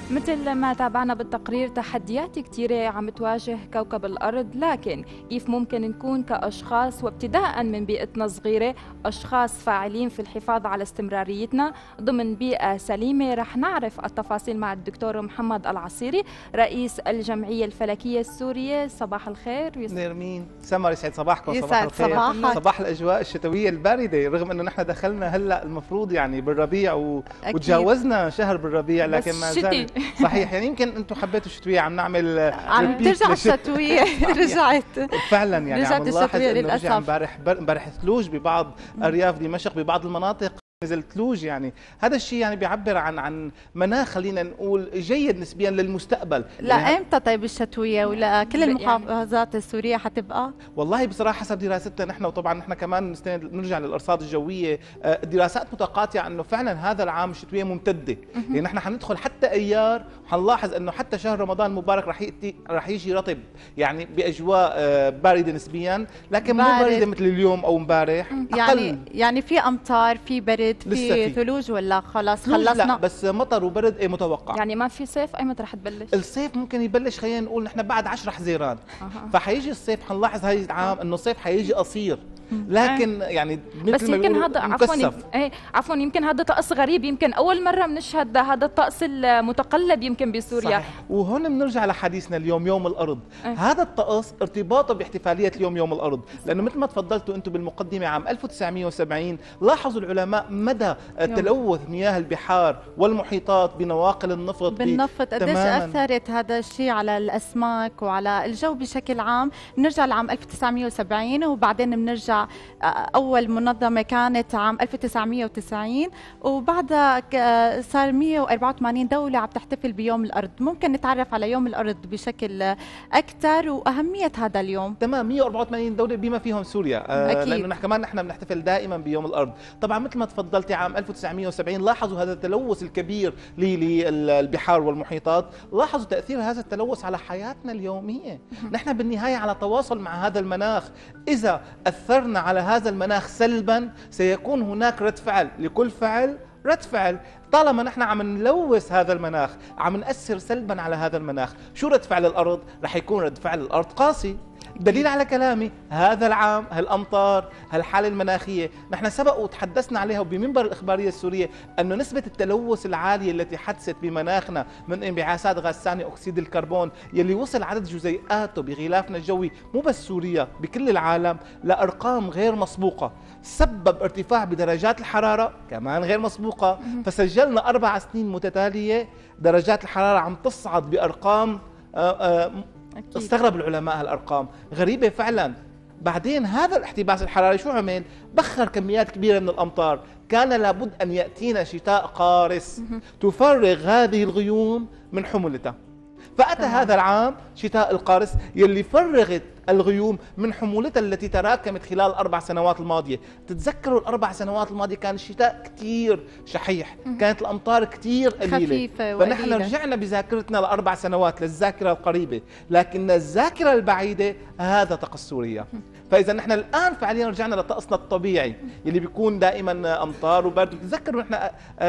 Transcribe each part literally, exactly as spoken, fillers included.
مثل ما تابعنا بالتقرير، تحديات كثيرة عم تواجه كوكب الأرض، لكن كيف ممكن نكون كأشخاص وابتداء من بيئتنا الصغيرة أشخاص فاعلين في الحفاظ على استمراريتنا ضمن بيئة سليمة؟ رح نعرف التفاصيل مع الدكتور محمد العصيري رئيس الجمعية الفلكية السورية. صباح الخير نرمين، سمر، يسعد صباحكم. صباح الخير. صباح, صباح الأجواء الشتوية الباردة، رغم أنه نحن دخلنا هلا المفروض يعني بالربيع و... وتجاوزنا شهر بالربيع، لكن ما زال صحيح. يعني يمكن انتم حبيتوا الشتويه، عم نعمل عم ترجع الشتويه رجعت فعلا. يعني رجعت عم نلاحظ الشتويه انه للاسف. امبارح امبارح ثلوج ببعض ارياف دمشق، ببعض المناطق نزل ثلوج. يعني هذا الشيء يعني بيعبر عن عن مناخ خلينا نقول جيد نسبيا للمستقبل. لا يعني امتى طيب الشتويه ولا كل المحافظات السوريه حتبقى؟ والله بصراحه حسب دراستنا نحن، وطبعا نحن كمان نرجع للارصاد الجويه، الدراسات متقاطعه انه فعلا هذا العام الشتويه ممتده. يعني نحن حندخل حتى ايار، حنلاحظ انه حتى شهر رمضان المبارك رح ياتي رح يجي رطب، يعني باجواء بارده نسبيا، لكن مو بارده مثل اليوم او امبارح. يعني يعني في امطار، في برد، في ثلوج، ولا خلاص خلصنا؟ لا بس مطر وبرد ايه متوقع. يعني ما في صيف؟ اي متى رح تبلش؟ الصيف ممكن يبلش، خلينا نقول نحن بعد عشرة حزيران. أه. فحيجي الصيف، حنلاحظ هاي العام انه الصيف حيجي قصير، لكن أه. يعني مثل بس ما يمكن هذا عفوا ايه عفوا يمكن هذا طقس غريب، يمكن اول مره بنشهد هذا الطقس المتقلب يمكن بسوريا. صحيح. وهون بنرجع لحديثنا اليوم، يوم الارض. أه. هذا الطقس ارتباطه باحتفاليه اليوم يوم الارض، لانه مثل ما تفضلتوا انتم بالمقدمه عام ألف وتسعمئة وسبعين لاحظوا العلماء مدى تلوث مياه البحار والمحيطات بنواقل النفط. بالنفط قديش اثرت هذا الشيء على الاسماك وعلى الجو بشكل عام. بنرجع لعام ألف وتسعمئة وسبعين، وبعدين بنرجع اول منظمه كانت عام ألف وتسعمئة وتسعين، وبعدها صار مئة وأربعة وثمانين دوله عم تحتفل بيوم الارض. ممكن نتعرف على يوم الارض بشكل اكثر واهميه هذا اليوم؟ تمام. مئة وأربعة وثمانين دوله بما فيهم سوريا. آه لانه نحن كمان نحن بنحتفل دائما بيوم الارض. طبعا مثل ما تفضلتي عام ألف وتسعمئة وسبعين لاحظوا هذا التلوث الكبير للبحار والمحيطات، لاحظوا تاثير هذا التلوث على حياتنا اليوميه. نحن بالنهايه على تواصل مع هذا المناخ، اذا اثرنا على هذا المناخ سلبا سيكون هناك رد فعل، لكل فعل رد فعل. طالما نحن عم نلوث هذا المناخ، عم نأثر سلبا على هذا المناخ، شو رد فعل الارض؟ رح يكون رد فعل الارض قاسي. دليل على كلامي هذا العام هالامطار، هالحاله المناخيه، نحن سبق وتحدثنا عليها وبمنبر الاخباريه السوريه انه نسبه التلوث العاليه التي حدثت بمناخنا من انبعاثات غاز ثاني اكسيد الكربون، يلي وصل عدد جزيئاته بغلافنا الجوي مو بس سوريا بكل العالم لارقام غير مسبوقه، سبب ارتفاع بدرجات الحراره كمان غير مسبوقه. فسجلنا اربع سنين متتاليه درجات الحراره عم تصعد بارقام آآ آآ أكيد. استغرب العلماء هالارقام غريبه فعلا. بعدين هذا الاحتباس الحراري شو عمل؟ بخر كميات كبيره من الامطار. كان لابد ان ياتينا شتاء قارس تفرغ هذه الغيوم من حمولتها. فاتى طبعا. هذا العام شتاء القارس يلي فرغت الغيوم من حمولتها التي تراكمت خلال الاربع سنوات الماضيه. تتذكروا الاربع سنوات الماضيه كان الشتاء كثير شحيح، كانت الامطار كثير قليله، فنحن رجعنا بذاكرتنا لاربع سنوات للذاكره القريبه، لكن الذاكره البعيده هذا طقس سوريا. فاذا نحن الان فعليا رجعنا لطقسنا الطبيعي يلي بيكون دائما امطار وبرد. تذكروا نحن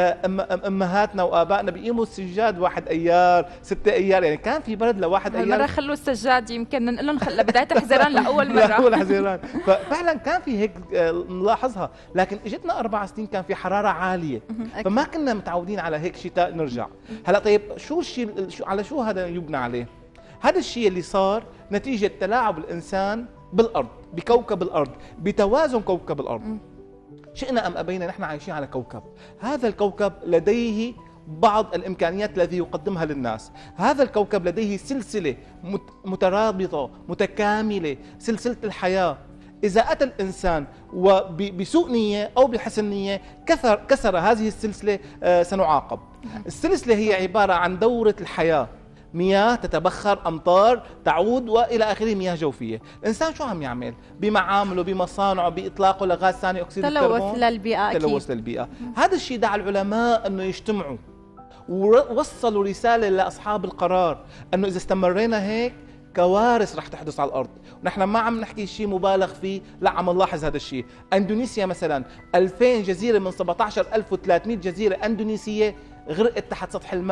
امهاتنا وابائنا بيقيموا السجاد واحد ايار، ستة ايار، يعني كان في برد لواحد ايار. هالمره خلوا السجاد يمكن نقول لهم بدايه الحزيران لاول مره. لاول حزيران، ففعلا كان في هيك نلاحظها، لكن اجتنا اربع سنين كان في حراره عاليه، فما كنا متعودين على هيك شتاء نرجع. هلا طيب شو الشيء، على شو هذا يبنى عليه؟ هذا الشيء اللي صار نتيجه تلاعب الانسان بالارض، بكوكب الارض، بتوازن كوكب الارض. شئنا ام ابينا نحن عايشين على كوكب، هذا الكوكب لديه بعض الامكانيات التي يقدمها للناس. هذا الكوكب لديه سلسله مترابطه متكامله، سلسله الحياه. اذا اتى الانسان وبسوء نيه او بحسن نيه كسر كسر هذه السلسله سنعاقب. السلسله هي عباره عن دوره الحياه، مياه تتبخر، امطار تعود والى اخره، مياه جوفيه. الانسان شو عم يعمل بمعامله، بمصانعه، باطلاقه لغاز ثاني اكسيد الكربون؟ تلوث للبيئه. تلوث للبيئه. هذا الشيء دعا العلماء انه يجتمعوا ووصلوا رساله لاصحاب القرار انه اذا استمرينا هيك كوارث رح تحدث على الارض. ونحن ما عم نحكي شيء مبالغ فيه، لا عم نلاحظ هذا الشيء. اندونيسيا مثلا ألفين جزيره من سبعة عشر ألف وثلاثمئة جزيره اندونيسيه غرقت تحت سطح الماء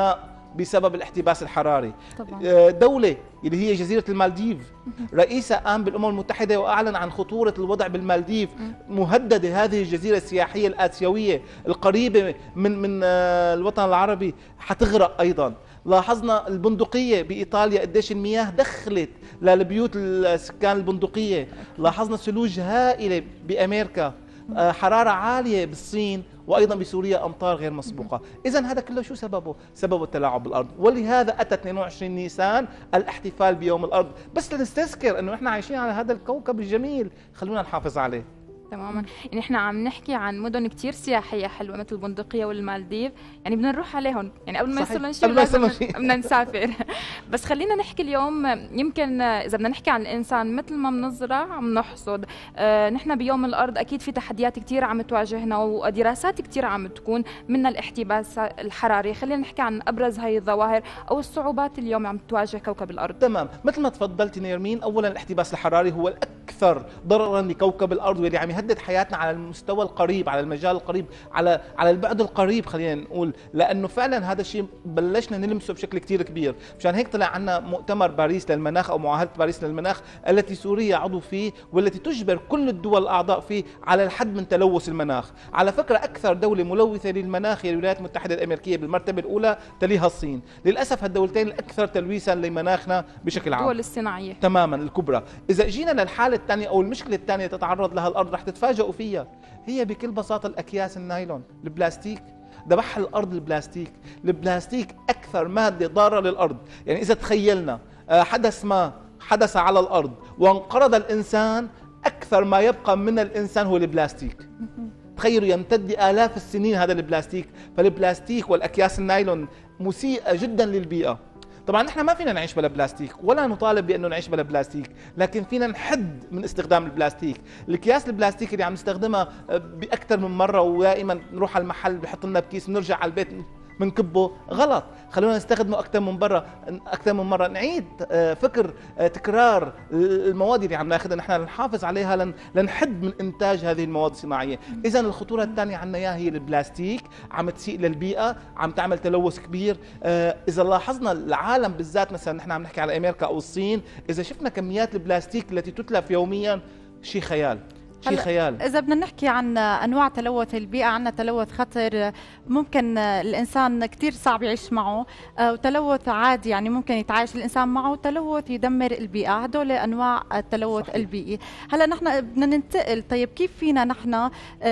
بسبب الاحتباس الحراري. طبعا. دولة اللي هي جزيرة المالديف، رئيسها قام بالأمم المتحدة وأعلن عن خطورة الوضع بالمالديف، مهددة هذه الجزيرة السياحية الآسيوية القريبة من من الوطن العربي حتغرق أيضا. لاحظنا البندقية بإيطاليا قديش المياه دخلت للبيوت السكان البندقية. لاحظنا ثلوج هائلة بأمريكا، حرارة عالية بالصين، وايضا بسوريا امطار غير مسبوقه. اذا هذا كله شو سببه؟ سببه التلاعب بالارض، ولهذا اتى اثنين وعشرين نيسان الاحتفال بيوم الارض، بس لنستذكر انه احنا عايشين على هذا الكوكب الجميل، خلونا نحافظ عليه. تماما. يعني احنا عم نحكي عن مدن كتير سياحيه حلوه مثل البندقيه والمالديف، يعني بدنا نروح عليهم، يعني قبل ما يصير لنا شيء لازم بدنا نسافر. بس خلينا نحكي اليوم، يمكن اذا بدنا نحكي عن الانسان مثل ما بنزرع عم نحصد. اه نحن بيوم الارض اكيد في تحديات كثير عم تواجهنا ودراسات كثير عم تكون، منها الاحتباس الحراري. خلينا نحكي عن ابرز هاي الظواهر او الصعوبات اليوم عم تواجه كوكب الارض. تمام، مثل ما تفضلتي نيرمين، اولا الاحتباس الحراري هو الاكثر ضررا لكوكب الارض، واللي عم يهدد حياتنا على المستوى القريب، على المجال القريب، على على البعد القريب خلينا نقول، لانه فعلا هذا الشيء بلشنا نلمسه بشكل كثير كبير. مشان هيك طلع عنا مؤتمر باريس للمناخ او معاهده باريس للمناخ التي سوريا عضو فيه، والتي تجبر كل الدول الاعضاء فيه على الحد من تلوث المناخ. على فكره اكثر دوله ملوثه للمناخ هي الولايات المتحده الامريكيه بالمرتبه الاولى، تليها الصين. للاسف هالدولتين الاكثر تلويثا لمناخنا بشكل عام، الدول الصناعيه تماما الكبرى. اذا جينا للحاله الثانيه او المشكله الثانيه تتعرض لها الارض رح تتفاجئوا فيها، هي بكل بساطه الاكياس النايلون، البلاستيك. ذبح الارض البلاستيك. البلاستيك اكثر ماده ضاره للارض. يعني اذا تخيلنا حدث ما حدث على الارض وانقرض الانسان، اكثر ما يبقى من الانسان هو البلاستيك. تخيلوا يمتد آلاف السنين هذا البلاستيك. فالبلاستيك والأكياس النايلون مسيئة جدا للبيئة. طبعا نحن ما فينا نعيش بلا بلاستيك، ولا نطالب بأنه نعيش بلا بلاستيك، لكن فينا نحد من استخدام البلاستيك. الأكياس البلاستيك اللي عم نستخدمها بأكثر من مرة، ودائما نروح على المحل بحط لنا بكيس ونرجع على البيت منكبه، غلط. خلونا نستخدمه اكثر من مره اكثر من مره. نعيد فكر تكرار المواد اللي عم ناخذها نحن، نحافظ عليها، لنحد من انتاج هذه المواد الصناعيه. اذا الخطوره الثانيه عنا اياها هي البلاستيك، عم تسيء للبيئه، عم تعمل تلوث كبير. اذا لاحظنا العالم بالذات، مثلا نحن عم نحكي على امريكا او الصين، اذا شفنا كميات البلاستيك التي تتلف يوميا شيء خيال. شيء خيال. إذا بدنا نحكي عن أنواع تلوث البيئة، عنا تلوث خطر ممكن الإنسان كتير صعب يعيش معه، وتلوث عادي يعني ممكن يتعايش الإنسان معه، وتلوث يدمر البيئة. هدول أنواع التلوث صحيح. البيئي. هلا نحن بدنا ننتقل، طيب كيف فينا نحن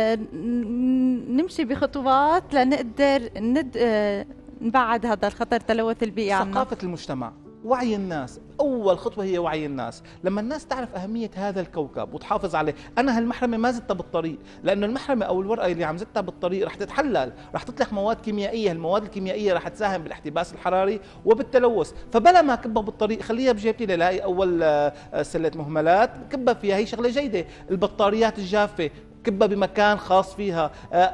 نمشي بخطوات لنقدر ند نبعد هذا الخطر تلوث البيئة عنا؟ ثقافة المجتمع، وعي الناس. أول خطوة هي وعي الناس. لما الناس تعرف أهمية هذا الكوكب وتحافظ عليه. أنا هالمحرمة ما زدتها بالطريق، لأنه المحرمة أو الورقة اللي عم زدتها بالطريق رح تتحلل، رح تطلق مواد كيميائية. المواد الكيميائية رح تساهم بالاحتباس الحراري وبالتلوث. فبلا ما كبها بالطريق، خليها بجيبتي للاقي أول سلة مهملات كبها فيها. هي شغلة جيدة. البطاريات الجافة كبها بمكان خاص فيها.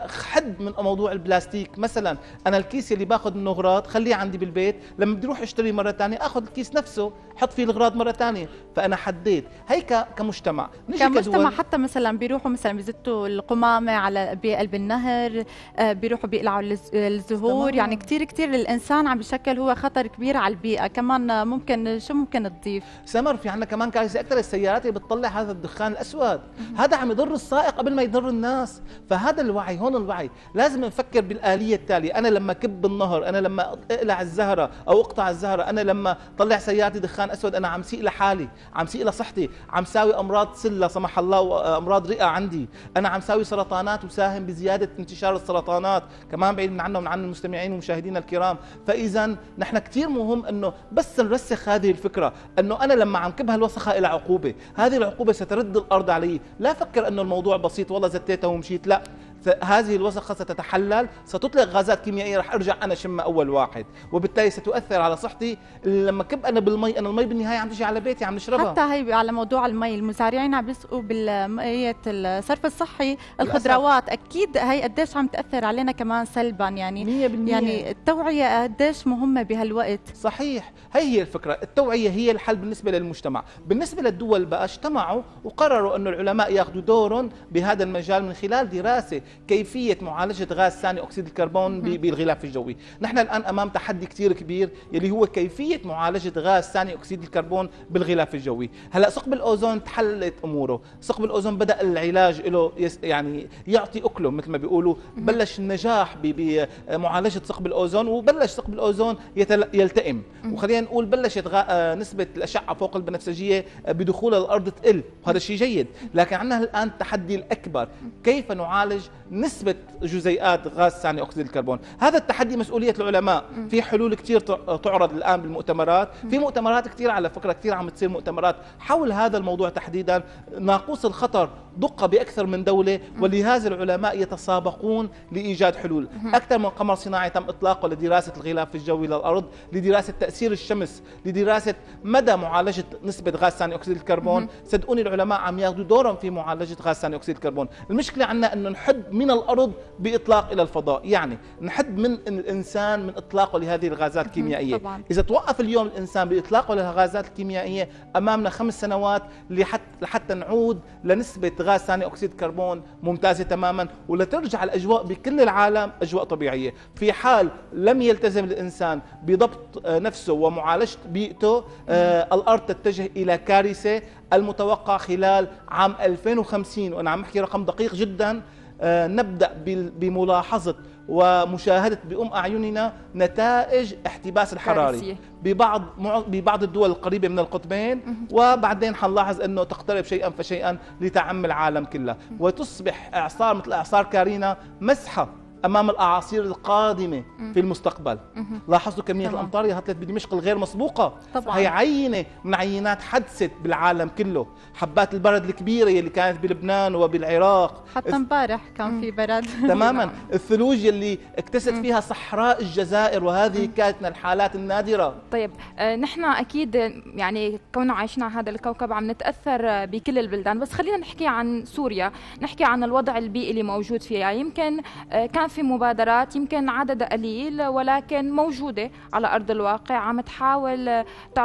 حد من موضوع البلاستيك. مثلا انا الكيس اللي باخذ منه اغراض خليه عندي بالبيت، لما بدي اروح اشتري مره ثانيه اخذ الكيس نفسه حط فيه الاغراض مره ثانيه. فانا حديت. هي كمجتمع. كمجتمع حتى مثلا بيروحوا مثلا بيزتوا القمامه على بقلب النهر، بيروحوا بيقلعوا الزهور. تمام. يعني كثير كثير الانسان عم بشكل هو خطر كبير على البيئه. كمان ممكن شو ممكن تضيف؟ سمر، في عندنا كمان كارثه اكثر، السيارات اللي بتطلع هذا الدخان الاسود. هذا عم يضر السائق قبل ما يضر الناس. فهذا الوعي، هون الوعي. لازم نفكر بالآلية التالية. أنا لما كب النهر، أنا لما أقلع الزهرة أو أقطع الزهرة، أنا لما طلع سيارتي دخان أسود، أنا عم سيء لحالي، عم سيء لصحتي، عم ساوي أمراض سلة سمح الله وأمراض رئة عندي، أنا عم ساوي سرطانات وساهم بزيادة انتشار السرطانات، كمان بعيد عنا ومن عن المستمعين ومشاهدينا الكرام. فإذا نحن كثير مهم إنه بس نرسخ هذه الفكرة، إنه أنا لما عم كب هالوسخة إلى عقوبة، هذه العقوبة سترد الأرض علي. لا فكر إنه الموضوع بسيط، والله زتيتها ومشيت، لا. هذه الوسخة ستتحلل، ستطلق غازات كيميائية رح أرجع أنا شم أول واحد، وبالتالي ستؤثر على صحتي. لما كب أنا بالمي، أنا المي بالنهاية عم تجي على بيتي عم نشربها. حتى هي على موضوع المي، المزارعين عم بيسقوا بالمية الصرف الصحي الخضروات، أكيد هي قديش عم تأثر علينا كمان سلبا. يعني مية بالمية. يعني التوعية قديش مهمة بهالوقت. صحيح، هي هي الفكرة. التوعية هي الحل بالنسبة للمجتمع. بالنسبة للدول بقى اجتمعوا وقرروا أنه العلماء ياخذوا دور بهذا المجال من خلال دراسة كيفيه معالجه غاز ثاني اكسيد الكربون بالغلاف الجوي. نحن الان امام تحدي كثير كبير يلي هو كيفيه معالجه غاز ثاني اكسيد الكربون بالغلاف الجوي. هلا ثقب الاوزون تحلت اموره، ثقب الاوزون بدا العلاج له يعني يعطي اكله مثل ما بيقولوا، بلش النجاح بمعالجه ثقب الاوزون وبلش ثقب الاوزون يلتئم، وخلينا نقول بلشت نسبه الاشعه فوق البنفسجيه بدخول الارض تقل، وهذا شيء جيد. لكن عندنا الان التحدي الاكبر، كيف نعالج نسبه جزيئات غاز ثاني اكسيد الكربون. هذا التحدي مسؤوليه العلماء. في حلول كثير تعرض الان بالمؤتمرات، في مؤتمرات كثير على فكره، كثير عم تصير مؤتمرات حول هذا الموضوع تحديدا. ناقوس الخطر دق باكثر من دوله، ولهذا العلماء يتسابقون لايجاد حلول. اكثر من قمر صناعي تم اطلاقه لدراسه الغلاف الجوي للارض، لدراسه تاثير الشمس، لدراسه مدى معالجه نسبه غاز ثاني اكسيد الكربون. صدقوني العلماء عم ياخذوا دورهم في معالجه غاز ثاني اكسيد الكربون. المشكله عندنا انه نحد من الارض باطلاق الى الفضاء، يعني نحد من الانسان من اطلاقه لهذه الغازات الكيميائيه. طبعاً. اذا توقف اليوم الانسان باطلاقه للغازات الكيميائيه، امامنا خمس سنوات لحتى لحتى نعود لنسبه غاز ثاني اكسيد الكربون ممتازه تماما، ولترجع الاجواء بكل العالم اجواء طبيعيه. في حال لم يلتزم الانسان بضبط نفسه ومعالجه بيئته، آه الارض تتجه الى كارثه. المتوقع خلال عام ألفين وخمسين، وانا عم احكي رقم دقيق جدا، آه نبدا بملاحظه ومشاهده بأم اعيننا نتائج احتباس الحراري ببعض ببعض الدول القريبه من القطبين، وبعدين حنلاحظ انه تقترب شيئا فشيئا لتعم العالم كله، وتصبح اعصار مثل اعصار كارينا مسحه امام الاعاصير القادمه في المستقبل. لاحظوا كميه طبعا. الامطار اللي هطلت بدمشق الغير مسبوقه. طبعا. هي عينه من عينات حدثت بالعالم كله. حبات البرد الكبيره اللي كانت بلبنان وبالعراق، حتى امبارح كان في برد تماما. الثلوج اللي اكتست فيها صحراء الجزائر، وهذه كانت من الحالات النادره. طيب آه نحن اكيد يعني كوننا عايشين على هذا الكوكب عم نتاثر بكل البلدان، بس خلينا نحكي عن سوريا، نحكي عن الوضع البيئي اللي موجود فيها. يمكن آه كان في مبادرات يمكن عددها قليل ولكن موجودة على أرض الواقع، عم تحاول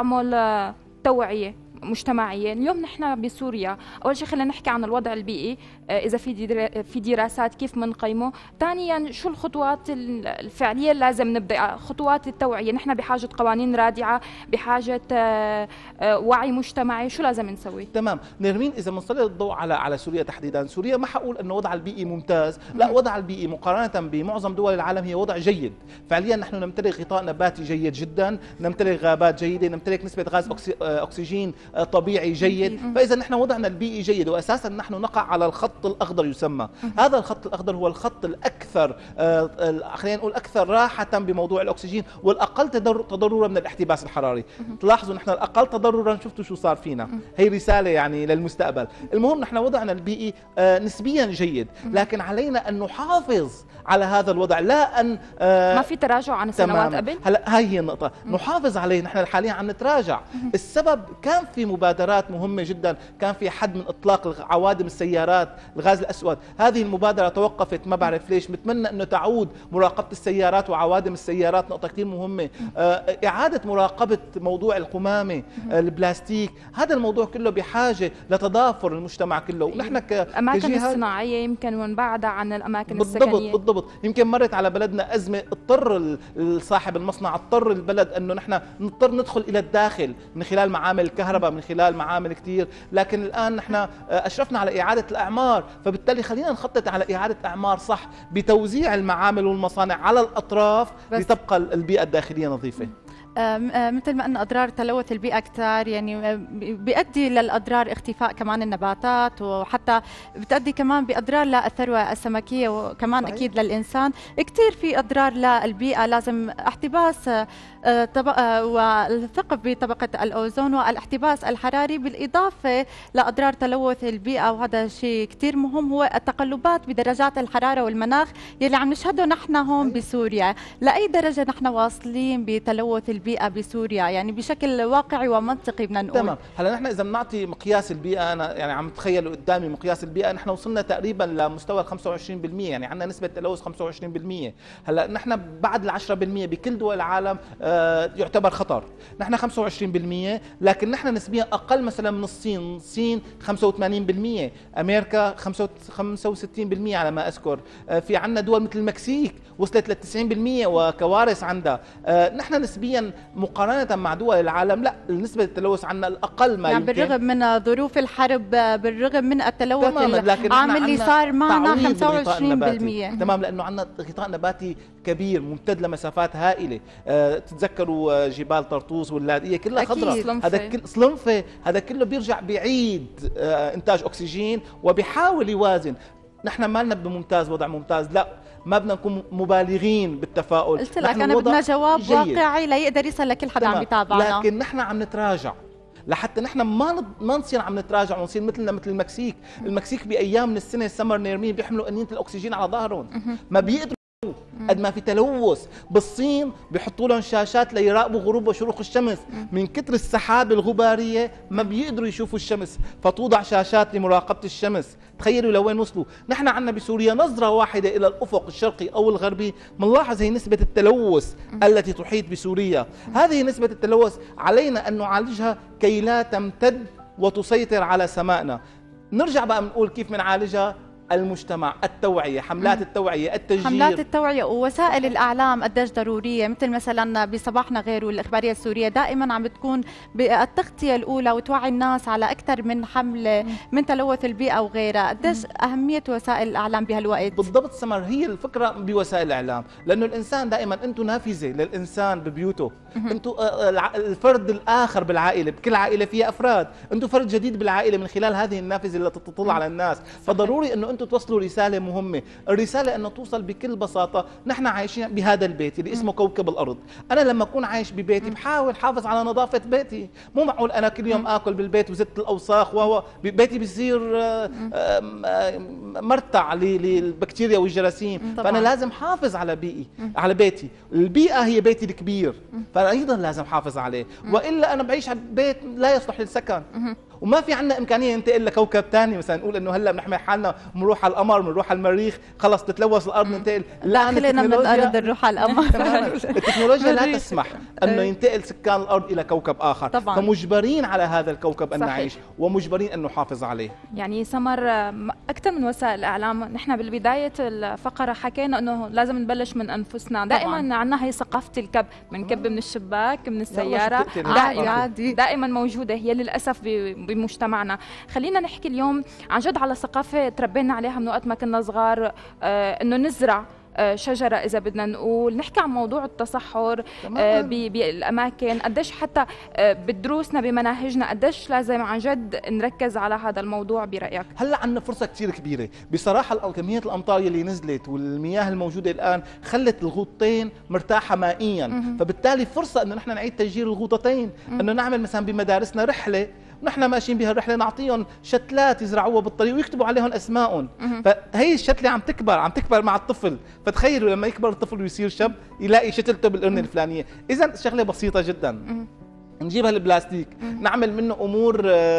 تعمل توعية مجتمعية. اليوم نحن بسوريا أول شيء خلينا نحكي عن الوضع البيئي، إذا في في دراسات كيف بنقيمه. ثانيا شو الخطوات الفعلية اللي لازم نبدأ، خطوات التوعية. نحن بحاجة قوانين رادعة، بحاجة وعي مجتمعي، شو لازم نسوي؟ تمام نرمين، إذا بنسلط الضوء على على سوريا تحديدا، سوريا ما حقول إنه وضع البيئي ممتاز، لا، وضع البيئي مقارنة بمعظم دول العالم هي وضع جيد. فعليا نحن نمتلك غطاء نباتي جيد جدا، نمتلك غابات جيدة، نمتلك نسبة غاز أكسجين طبيعي جيد. فإذا نحن وضعنا البيئي جيد، وأساسا نحن نقع على الخط الأخضر يسمى. هذا الخط الأخضر هو الخط الأكثر خلينا نقول أكثر راحة بموضوع الأكسجين، والأقل تضررا من الاحتباس الحراري. تلاحظوا نحن الأقل تضررا، شفتوا شو صار فينا، هي رسالة يعني للمستقبل. المهم نحن وضعنا البيئي نسبيا جيد، لكن علينا أن نحافظ على هذا الوضع، لا أن ما في تراجع عن السنوات قبل. هلا هاي هي النقطة، نحافظ عليه. نحن حاليا عم نتراجع. السبب كان في مبادرات مهمة جدا، كان في حد من إطلاق عوادم السيارات الغاز الأسود. هذه المبادرة توقفت، ما بعرف ليش. بتمنى أنه تعود مراقبة السيارات وعوادم السيارات، نقطة كثير مهمة. إعادة مراقبة موضوع القمامة، البلاستيك، هذا الموضوع كله بحاجة لتضافر المجتمع كله. ونحن الأماكن الصناعية يمكن منبعدة عن الأماكن بالضبط السكنية. بالضبط. يمكن مرت على بلدنا أزمة، اضطر صاحب المصنع، اضطر البلد أنه نحن نضطر ندخل إلى الداخل من خلال معامل الكهرباء، من خلال معامل كثير. لكن الآن نحن أشرفنا على إعادة الأعمار، فبالتالي خلينا نخطط على إعادة أعمار صح بتوزيع المعامل والمصانع على الأطراف لتبقى البيئة الداخلية نظيفة. مثل ما أن أضرار تلوث البيئة كتار، يعني بيؤدي للأضرار اختفاء كمان النباتات، وحتى بتؤدي كمان بأضرار للثروة السمكية، وكمان صحيح. أكيد للإنسان كتير في أضرار للبيئة. لازم احتباس والثقب بطبقة الأوزون والاحتباس الحراري، بالإضافة لأضرار تلوث البيئة. وهذا شيء كتير مهم، هو التقلبات بدرجات الحرارة والمناخ يلي عم نشهده نحن هون بسوريا. لأي درجة نحن واصلين بتلوث البيئة البيئة بسوريا، يعني بشكل واقعي ومنطقي بدنا نقول. تمام. هلا نحن اذا بنعطي مقياس البيئه، انا يعني عم تخيل قدامي مقياس البيئه، نحن وصلنا تقريبا لمستوى ال خمسة وعشرين بالمئة، يعني عندنا نسبه تلوث خمسة وعشرين بالمئة. هلا نحن بعد ال عشرة بالمئة بكل دول العالم آه يعتبر خطر، نحن خمسة وعشرين بالمئة، لكن نحن نسبيا اقل مثلا من الصين، الصين خمسة وثمانين بالمئة، امريكا خمسة وستين بالمئة على ما اذكر، آه في عندنا دول مثل المكسيك وصلت ل تسعين بالمئة وكوارث عندها. آه نحن نسبيا مقارنه مع دول العالم لا، نسبه التلوث عندنا الاقل ما يعني يمكن، بالرغم من ظروف الحرب، بالرغم من التلوث العام اللي صار معنا خمسة وعشرين بالمئة. تمام، لانه عندنا غطاء نباتي كبير ممتد لمسافات هائله. أه تتذكروا جبال طرطوس واللاذقيه كلها خضراء، هذا كل صلنفه، هذا كله بيرجع بيعيد أه انتاج اكسجين وبيحاول يوازن. نحن ما لنا بممتاز وضع ممتاز، لا ما بدنا نكون مبالغين بالتفاؤل. قلت لك انا بدنا جواب جيد. واقعي ليقدر يصل لكل حدا عم يتابعنا، لكن نحن عم نتراجع لحتى نحن ما ما نصير عم نتراجع ونصير مثلنا مثل المكسيك. المكسيك بايام من السنه السمر نيرمين بيحملوا انيه الاكسجين على ظهرهم، ما بيقدروا قد ما في تلوث. بالصين بيحطوا لهم شاشات ليراقبوا غروب وشروق الشمس، من كثر السحاب الغباريه ما بيقدروا يشوفوا الشمس، فتوضع شاشات لمراقبه الشمس. تخيلوا لوين وصلوا. نحن عندنا بسوريا نظره واحده الى الافق الشرقي او الغربي بنلاحظ هي نسبه التلوث التي تحيط بسوريا. هذه نسبه التلوث علينا ان نعالجها كي لا تمتد وتسيطر على سمائنا. نرجع بقى بنقول كيف بنعالجها. المجتمع، التوعية، حملات التوعية، التشجير، حملات التوعية ووسائل الإعلام قديش ضرورية، مثل مثلا بصباحنا غير والإخبارية السورية دائما عم بتكون بالتغطية الأولى وتوعي الناس على أكثر من حملة من تلوث البيئة وغيرها. قديش أهمية وسائل الإعلام بهالوقت؟ بالضبط سمر، هي الفكرة بوسائل الإعلام، لأنه الإنسان دائما أنتم نافذة للإنسان ببيوته، أنتم الفرد الآخر بالعائلة، بكل عائلة فيها أفراد، أنتم فرد جديد بالعائلة من خلال هذه النافذة التي تطل على الناس، فضروري أنه أنتم توصلوا رسالة مهمة. الرسالة أنه توصل بكل بساطة. نحن عايشين بهذا البيت اللي اسمه كوكب الأرض. أنا لما أكون عايش ببيتي بحاول حافظ على نظافة بيتي، مو معقول أنا كل يوم آكل بالبيت وزدت الأوساخ وهو بيتي بيصير مرتع للبكتيريا والجراثيم. فأنا لازم حافظ على بيئي، على بيتي. البيئة هي بيتي الكبير، فأنا أيضا لازم حافظ عليه، وإلا أنا بعيش ببيت لا يصلح للسكن. وما في عندنا امكانيه ننتقل لكوكب ثاني، مثلا نقول انه هلا بنحمل حالنا بنروح على القمر، بنروح على المريخ، خلص تتلوث الارض ننتقل. لا خلينا من الارض نروح على القمر. التكنولوجيا لا تسمح انه ينتقل سكان الارض الى كوكب اخر طبعا. فمجبرين على هذا الكوكب ان نعيش، ومجبرين ان نحافظ عليه. يعني سمر اكثر من وسائل الاعلام، نحن بالبدايه الفقره حكينا انه لازم نبلش من انفسنا. دائما عندنا هي ثقافه الكب، بنكب من الشباك من السياره، دائما دائما موجوده هي للاسف بمجتمعنا. خلينا نحكي اليوم عن جد على ثقافه تربينا عليها من وقت ما كنا صغار، آه انه نزرع شجرة إذا بدنا نقول، نحكي عن موضوع التصحر آه بالأماكن، قديش حتى آه بدروسنا بمناهجنا قديش لازم عن جد نركز على هذا الموضوع برأيك؟ هلا عندنا فرصة كثير كبيرة بصراحة. كمية الأمطار اللي نزلت والمياه الموجودة الآن خلت الغوطتين مرتاحة مائيا، مم. فبالتالي فرصة إنه نحن نعيد تشجير الغوطتين، إنه نعمل مثلا بمدارسنا رحلة ونحن ماشيين بها الرحله نعطيهم شتلات يزرعوها بالطريق ويكتبوا عليهم اسمائهم. فهي الشتله عم تكبر عم تكبر مع الطفل، فتخيلوا لما يكبر الطفل ويصير شاب يلاقي شتلته بالقرن الفلانيه. اذا شغله بسيطه جدا. نجيبها البلاستيك، نعمل منه امور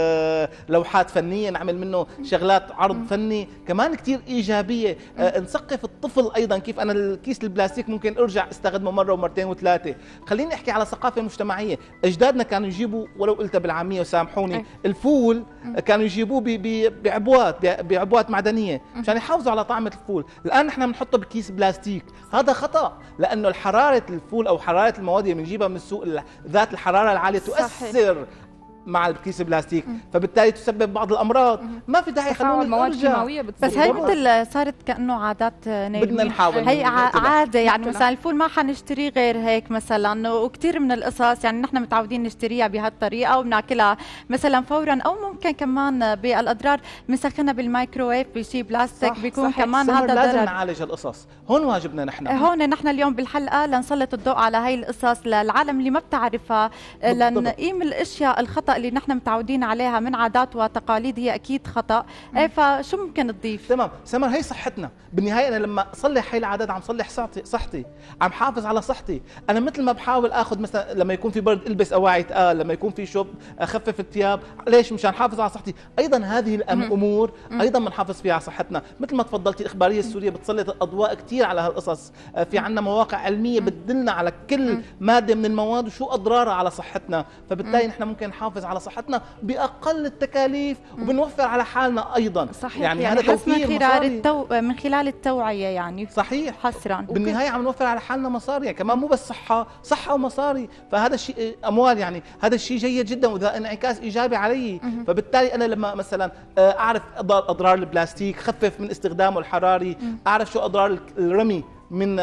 لوحات فنيه، نعمل منه شغلات عرض فني كمان كثير ايجابيه. نثقف الطفل ايضا كيف انا الكيس البلاستيك ممكن ارجع استخدمه مره ومرتين وثلاثه. خليني احكي على ثقافه مجتمعيه. اجدادنا كانوا يجيبوا، ولو قلتها بالعاميه وسامحوني، الفول كانوا يجيبوه بعبوات بعبوات معدنيه مشان يحافظوا على طعمه الفول. الان نحن بنحطه بكيس بلاستيك، هذا خطا، لانه حراره الفول او حراره المواد اللي بنجيبها من السوق ذات الحراره العاليه تؤثر صحيح. مع الكيس البلاستيك، فبالتالي تسبب بعض الامراض. ما في داعي خلونا المواد الكيماويه بس هي مثل صارت كانه عادات نايمين. بدنا نحاول هي عاده، يعني مثلا الفول ما حنشتريه غير هيك مثلا، وكثير من القصص يعني نحن متعودين نشتريها بهالطريقه وبناكلها مثلا فورا، او ممكن كمان بالاضرار بنسخنها بالمايكروويف بشيء بلاستيك بيكون صحيح. كمان هذا ضرر. لازم نعالج القصص، هون واجبنا نحن. هون نحن اليوم بالحلقه لنسلط الضوء على هاي القصص للعالم اللي ما بتعرفها، لنقيم الاشياء الخطا الخطا اللي نحن متعودين عليها من عادات وتقاليد هي اكيد خطا. ايه فشو ممكن تضيف؟ تمام سمر، هي صحتنا بالنهايه. انا لما اصلح هي العادات عم صلح صحتي صحتي عم حافظ على صحتي. انا مثل ما بحاول اخذ مثلا لما يكون في برد البس اواعي تقال، لما يكون في شوب اخفف الثياب، ليش؟ مشان احافظ على صحتي. ايضا هذه الامور ايضا بنحافظ فيها على صحتنا. مثل ما تفضلتي الاخباريه السوريه بتسلط الاضواء كثير على هالقصص، في عندنا مواقع علميه بتدلنا على كل ماده من المواد وشو اضرارها على صحتنا، فبالتالي نحن ممكن نحافظ على صحتنا باقل التكاليف وبنوفر على حالنا ايضا. صحيح. يعني, يعني هذا توفير من خلال التو... من خلال التوعيه يعني. صحيح حسرا بالنهايه عم نوفر على حالنا مصاري، يعني كمان مو بس صحه، صحه ومصاري، فهذا الشيء اموال، يعني هذا الشيء جيد جدا وذا انعكاس ايجابي علي. فبالتالي انا لما مثلا اعرف اضرار البلاستيك، خفف من استخدامه الحراري، اعرف شو اضرار الرمي من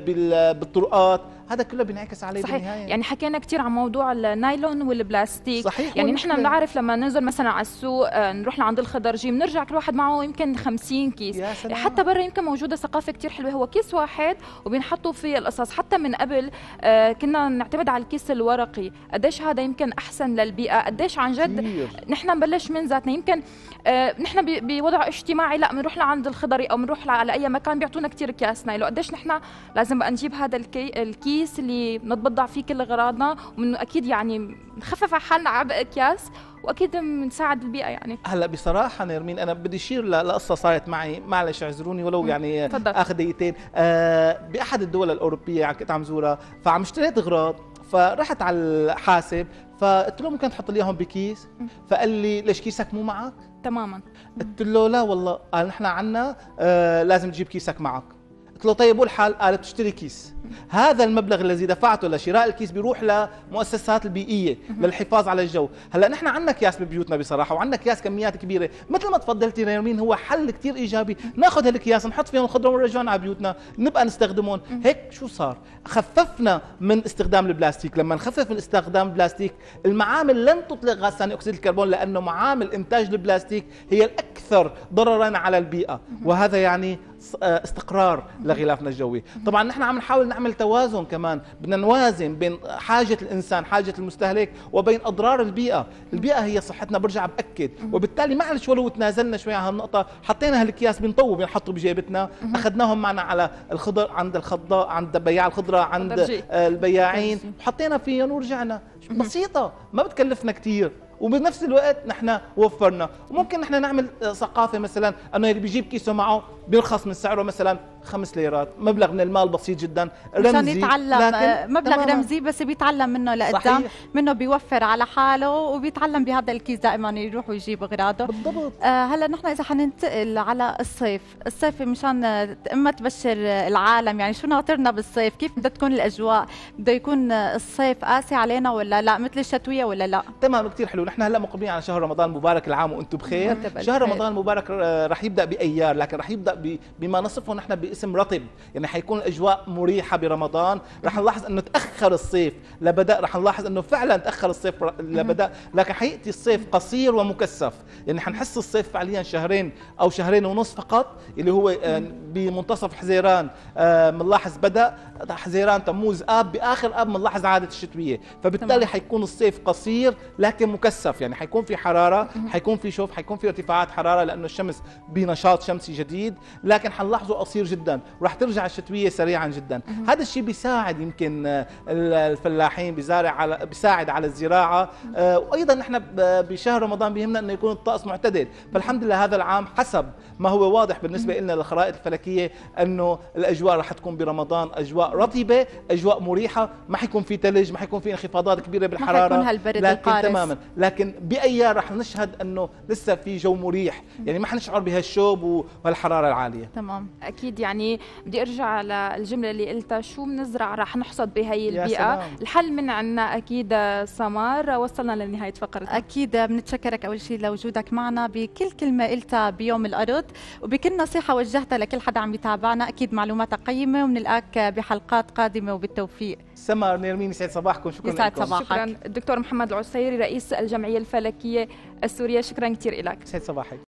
بالطرقات، هذا كله بينعكس عليه صحيح. بالنهايه. يعني حكينا كثير عن موضوع النايلون والبلاستيك. صحيح. يعني نحن بنعرف لما ننزل مثلا على السوق نروح لعند الخضرجي بنرجع كل واحد معه يمكن خمسين كيس. حتى برا يمكن موجوده ثقافه كثير حلوه، هو كيس واحد وبينحطوا فيه القصص. حتى من قبل آه كنا نعتمد على الكيس الورقي، قديش هذا يمكن احسن للبيئه، قديش عن جد نحن نبلش من ذاتنا. يمكن آه نحن بوضع اجتماعي لا بنروح لعند الخضري او بنروح على اي مكان بيعطونا كثير اكياس نايلون، قديش نحن لازم بقى نجيب هذا الكي الكيس اللي بنتبضع فيه كل اغراضنا، ومنه اكيد يعني نخفف على حالنا عبء اكياس، واكيد بنساعد البيئه. يعني هلا بصراحه نرمين انا بدي اشير لقصه صارت معي، معلش اعذروني ولو يعني فضل. اخذ دقيقتين. آه باحد الدول الاوروبيه كنت عم زورها، فعم اشتريت اغراض، فرحت على الحاسب فقلت له ممكن تحط لي اياهم بكيس؟ فقال لي ليش كيسك مو معك؟ تماما. قلت له لا والله، قال نحن عنا آه لازم تجيب كيسك معك. قلت له طيب والحال؟ قال بتشتري كيس. هذا المبلغ الذي دفعته لشراء الكيس بيروح لمؤسسات البيئيه للحفاظ على الجو. هلا نحن عندنا اكياس ببيوتنا بصراحه، وعندنا اكياس كميات كبيره، مثل ما تفضلتي نرمين هو حل كثير ايجابي، ناخذ هالاكياس نحط فيهم الخضره ونرجعهم على بيوتنا نبقى نستخدمهم. هيك شو صار؟ خففنا من استخدام البلاستيك. لما نخفف من استخدام البلاستيك المعامل لن تطلق غاز ثاني اكسيد الكربون، لانه معامل انتاج البلاستيك هي الاكثر ضررا على البيئه، وهذا يعني استقرار لغلافنا الجوي. طبعا نحن عم نحاول نعمل توازن كمان، بدنا نوازن بين حاجه الانسان، حاجه المستهلك، وبين اضرار البيئه. البيئه هي صحتنا، برجع باكد، وبالتالي معلش ولو تنازلنا شوي عن هالنقطه، حطينا هالاكياس بنطوب بنحطه بجيبتنا، اخذناهم معنا على الخضر عند الخضاء، عند بياع الخضره، عند البياعين، وحطينا فيهم ورجعنا. بسيطه ما بتكلفنا كثير، وبنفس الوقت نحن وفرنا. وممكن نحن نعمل ثقافه مثلا انه اللي بيجيب كيسه معه بيرخص من سعره مثلا خمس ليرات، مبلغ من المال بسيط جدا رمزي، عشان يتعلم مبلغ تماما. رمزي بس بيتعلم منه لقدام، منه بيوفر على حاله وبيتعلم بهذا الكيس دائما يروح ويجيب اغراضه. بالضبط. آه هلا نحن اذا حننتقل على الصيف، الصيف مشان اما تبشر العالم، يعني شو ناطرنا بالصيف؟ كيف بدها تكون الاجواء؟ بده يكون الصيف قاسي علينا ولا لا، مثل الشتويه ولا لا؟ تمام كثير حلو. نحن هلا مقبلين على شهر رمضان المبارك، العام وانتم بخير. شهر رمضان المبارك رح يبدا بايار، لكن رح يبدا بما نصفه نحن باسم رطب، يعني حيكون الاجواء مريحه برمضان. رح نلاحظ انه تاخر الصيف لبدا، رح نلاحظ انه فعلا تاخر الصيف لبدا، لكن حياتي الصيف قصير ومكثف. يعني حنحس الصيف فعليا شهرين او شهرين ونص فقط، اللي هو بمنتصف حزيران بنلاحظ بدا، حزيران تموز اب، باخر اب بنلاحظ عاده الشتويه. فبالتالي حيكون الصيف قصير لكن مكثف، يعني حيكون في حراره، حيكون في شوف، حيكون في ارتفاعات حراره لانه الشمس بنشاط شمسي جديد، لكن حنلاحظه قصير جدا، وراح ترجع الشتويه سريعا جدا. هذا الشيء بيساعد يمكن الفلاحين، بيزارع على بيساعد على الزراعه. وايضا نحن بشهر رمضان بيهمنا انه يكون الطقس معتدل. فالحمد لله هذا العام حسب ما هو واضح بالنسبه لنا للخرائط الفلكيه انه الاجواء راح تكون برمضان اجواء رطبه، اجواء مريحه، ما حيكون في ثلج، ما حيكون في انخفاضات كبيره بالحراره، ما حيكون هالبرد القارس تماما. لكن بايار راح نشهد انه لسه في جو مريح، يعني ما حنشعر بهالشوب والحراره العاليه. تمام. اكيد. يعني بدي ارجع للجمله اللي قلتها، شو بنزرع راح نحصد بهي البيئه. الحل من عنا اكيد. سمار، وصلنا لنهايه فقرتنا. اكيد بنتشكرك اول شيء لوجودك معنا، بكل كلمه قلتها بيوم الارض، وبكل نصيحه وجهتها لكل حدا عم يتابعنا. اكيد معلوماتك قيمه، وبنلقاك بحلقات قادمه وبالتوفيق. سمر، نرمين، يسعد صباحكم. شكرا يسعد صباحك. شكرا الدكتور محمد العسيري رئيس الجمعيه الفلكيه السوريه، شكرا كثير لك. يسعد صباحك.